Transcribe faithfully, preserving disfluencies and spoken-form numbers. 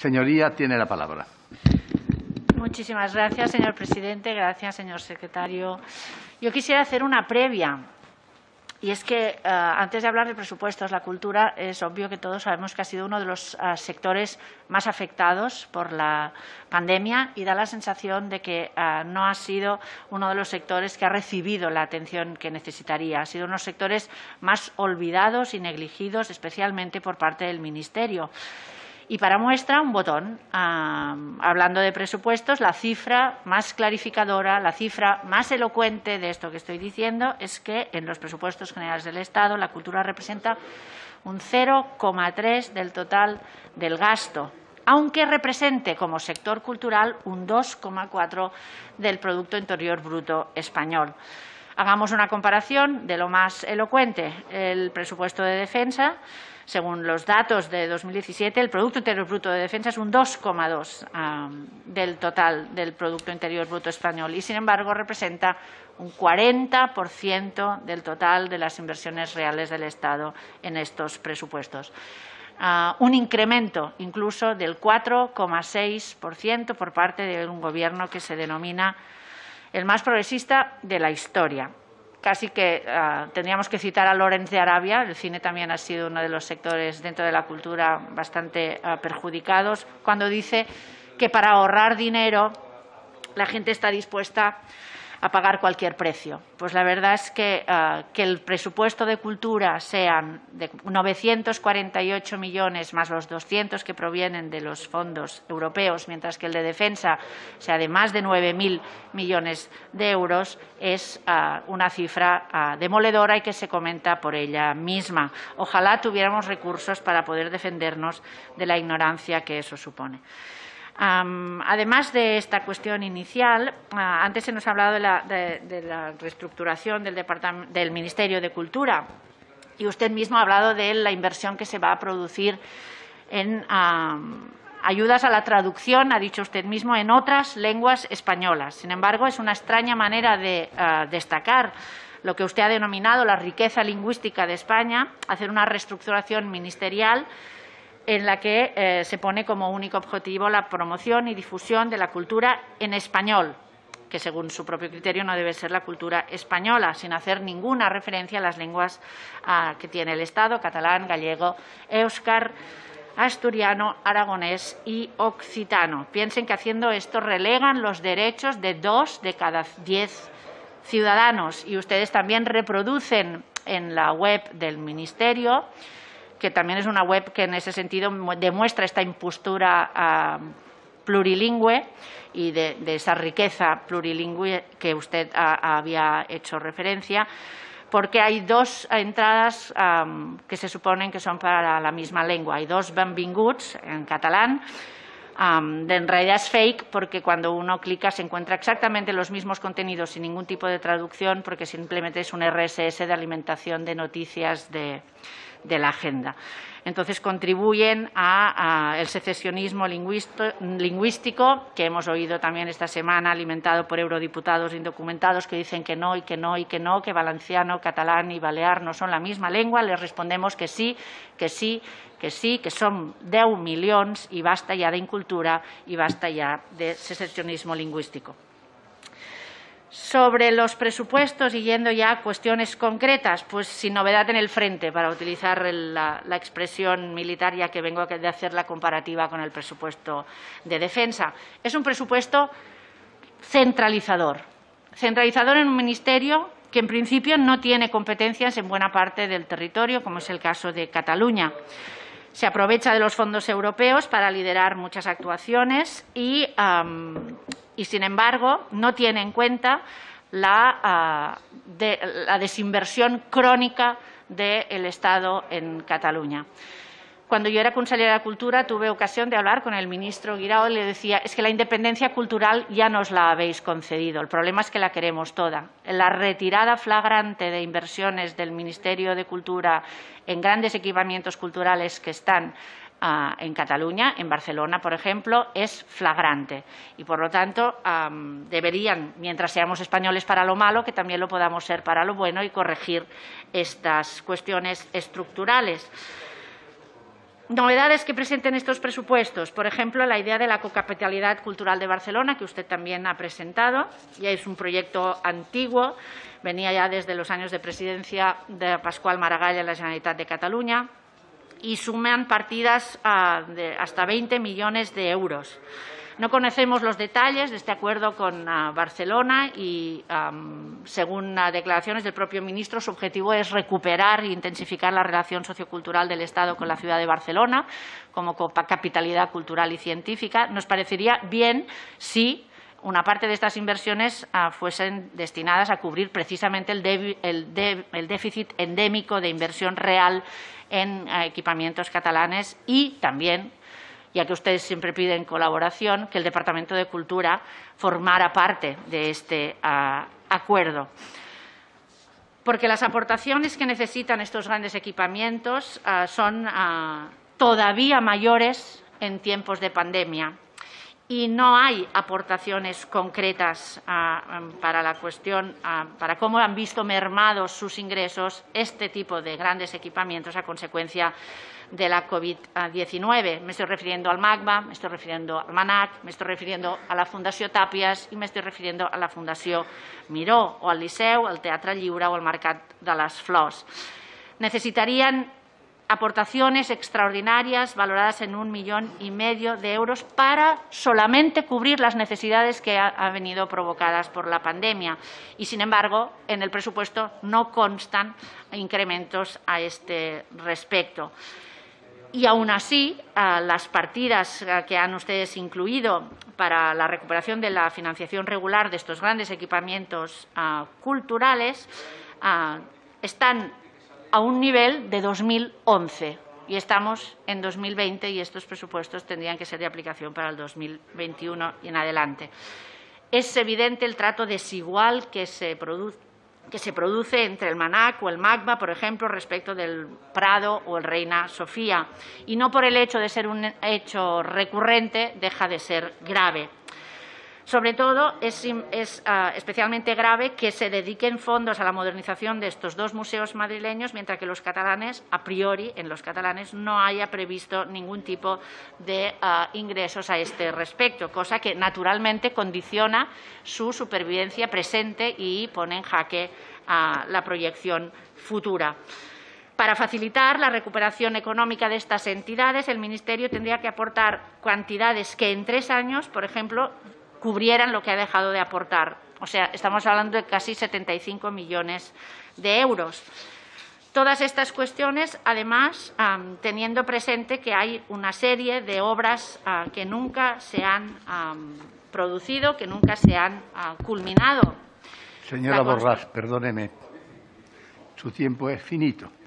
Señoría, tiene la palabra. Muchísimas gracias, señor presidente. Gracias, señor secretario. Yo quisiera hacer una previa. Y es que, uh, antes de hablar de presupuestos, la cultura es obvio que todos sabemos que ha sido uno de los uh, sectores más afectados por la pandemia y da la sensación de que uh, no ha sido uno de los sectores que ha recibido la atención que necesitaría. Ha sido uno de los sectores más olvidados y negligidos, especialmente por parte del Ministerio. Y para muestra, un botón. Uh, hablando de presupuestos, la cifra más clarificadora, la cifra más elocuente de esto que estoy diciendo es que en los presupuestos generales del Estado la cultura representa un cero coma tres del total del gasto, aunque represente como sector cultural un dos coma cuatro del Producto Interior Bruto español. Hagamos una comparación de lo más elocuente. El presupuesto de defensa. Según los datos de dos mil diecisiete, el Producto Interior Bruto de Defensa es un dos coma dos um, del total del Producto Interior Bruto español y, sin embargo, representa un cuarenta por ciento del total de las inversiones reales del Estado en estos presupuestos. Uh, un incremento incluso del cuatro coma seis por ciento por parte de un Gobierno que se denomina el más progresista de la historia. Casi que uh, tendríamos que citar a Lawrence de Arabia. El cine también ha sido uno de los sectores dentro de la cultura bastante uh, perjudicados, cuando dice que para ahorrar dinero la gente está dispuesta a pagar cualquier precio. Pues la verdad es que, uh, que el presupuesto de cultura sean de novecientos cuarenta y ocho millones más los doscientos que provienen de los fondos europeos, mientras que el de defensa sea de más de nueve mil millones de euros, es uh, una cifra uh, demoledora y que se comenta por ella misma. Ojalá tuviéramos recursos para poder defendernos de la ignorancia que eso supone. Um, además de esta cuestión inicial, uh, antes se nos ha hablado de la, de, de la reestructuración del, del Ministerio de Cultura y usted mismo ha hablado de la inversión que se va a producir en um, ayudas a la traducción, ha dicho usted mismo, en otras lenguas españolas. Sin embargo, es una extraña manera de uh, destacar lo que usted ha denominado la riqueza lingüística de España, hacer una reestructuración ministerial en la que eh, se pone como único objetivo la promoción y difusión de la cultura en español, que según su propio criterio no debe ser la cultura española, sin hacer ninguna referencia a las lenguas ah, que tiene el Estado: catalán, gallego, éuscar, asturiano, aragonés y occitano. Piensen que haciendo esto relegan los derechos de dos de cada diez ciudadanos, y ustedes también reproducen en la web del Ministerio, que también es una web que en ese sentido demuestra esta impostura uh, plurilingüe y de, de esa riqueza plurilingüe que usted a, había hecho referencia, porque hay dos entradas um, que se suponen que son para la, la misma lengua. Hay dos benvinguts en catalán. Um, de, en realidad es fake, porque cuando uno clica se encuentra exactamente los mismos contenidos sin ningún tipo de traducción, porque simplemente es un R S S de alimentación de noticias de, de la agenda. Entonces contribuyen a, a el secesionismo lingüístico que hemos oído también esta semana, alimentado por eurodiputados indocumentados que dicen que no y que no y que no, que valenciano, catalán y balear no son la misma lengua. Les respondemos que sí, que sí, que sí, que son deu milions y basta ya de incultura y basta ya de secesionismo lingüístico. Sobre los presupuestos y yendo ya a cuestiones concretas, pues sin novedad en el frente, para utilizar el, la, la expresión militar, ya que vengo de hacer la comparativa con el presupuesto de defensa. Es un presupuesto centralizador, centralizador en un ministerio que en principio no tiene competencias en buena parte del territorio, como es el caso de Cataluña. Se aprovecha de los fondos europeos para liderar muchas actuaciones y, um, y sin embargo, no tiene en cuenta la, uh, de, la desinversión crónica del Estado en Cataluña. Cuando yo era consellera de Cultura tuve ocasión de hablar con el ministro Guirao y le decía: es que la independencia cultural ya nos la habéis concedido, el problema es que la queremos toda. La retirada flagrante de inversiones del Ministerio de Cultura en grandes equipamientos culturales que están uh, en Cataluña, en Barcelona, por ejemplo, es flagrante. Y, por lo tanto, um, deberían, mientras seamos españoles para lo malo, que también lo podamos ser para lo bueno y corregir estas cuestiones estructurales. Novedades que presenten estos presupuestos, por ejemplo, la idea de la cocapitalidad cultural de Barcelona, que usted también ha presentado. Ya es un proyecto antiguo, venía ya desde los años de presidencia de Pasqual Maragall en la Generalitat de Cataluña, y suman partidas uh, de hasta veinte millones de euros. No conocemos los detalles de este acuerdo con uh, Barcelona y, um, según uh, declaraciones del propio ministro, su objetivo es recuperar e intensificar la relación sociocultural del Estado con la ciudad de Barcelona como capitalidad cultural y científica. Nos parecería bien si una parte de estas inversiones uh, fuesen destinadas a cubrir precisamente el, de, el, de, el déficit endémico de inversión real en uh, equipamientos catalanes y también, ya que ustedes siempre piden colaboración, que el Departamento de Cultura formara parte de este uh, acuerdo. Porque las aportaciones que necesitan estos grandes equipamientos uh, son uh, todavía mayores en tiempos de pandemia y no hay aportaciones concretas uh, para la cuestión, uh, para cómo han visto mermados sus ingresos este tipo de grandes equipamientos a consecuencia de la COVID diecinueve. Me estoy refiriendo al MACBA, me estoy refiriendo al MANAC, me estoy refiriendo a la Fundació Tàpies y me estoy refiriendo a la Fundació Miró, o al Liceu, al Teatre Lliure o al Mercat de les Flors. Necesitarían aportaciones extraordinarias valoradas en un millón y medio de euros para solamente cubrir las necesidades que han venido provocadas por la pandemia. Y, sin embargo, en el presupuesto no constan incrementos a este respecto. Y aún así, las partidas que han ustedes incluido para la recuperación de la financiación regular de estos grandes equipamientos culturales están a un nivel de dos mil once y estamos en dos mil veinte y estos presupuestos tendrían que ser de aplicación para el dos mil veintiuno y en adelante. Es evidente el trato desigual que se produce que se produce entre el MANAC o el MACBA, por ejemplo, respecto del Prado o el Reina Sofía. Y no por el hecho de ser un hecho recurrente deja de ser grave. Sobre todo, es, es uh, especialmente grave que se dediquen fondos a la modernización de estos dos museos madrileños, mientras que los catalanes, a priori, en los catalanes, no haya previsto ningún tipo de uh, ingresos a este respecto, cosa que naturalmente condiciona su supervivencia presente y pone en jaque uh, la proyección futura. Para facilitar la recuperación económica de estas entidades, el Ministerio tendría que aportar cantidades que en tres años, por ejemplo, cubrieran lo que ha dejado de aportar. O sea, estamos hablando de casi setenta y cinco millones de euros. Todas estas cuestiones, además, um, teniendo presente que hay una serie de obras uh, que nunca se han um, producido, que nunca se han uh, culminado. Señora Borràs, perdóneme, su tiempo es finito.